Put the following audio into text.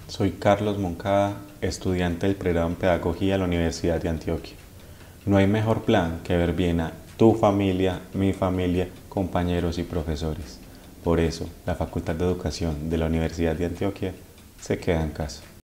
Soy Carlos Moncada, estudiante del pregrado en Pedagogía de la Universidad de Antioquia. No hay mejor plan que ver bien a tu familia, mi familia, compañeros y profesores. Por eso, la Facultad de Educación de la Universidad de Antioquia se queda en casa.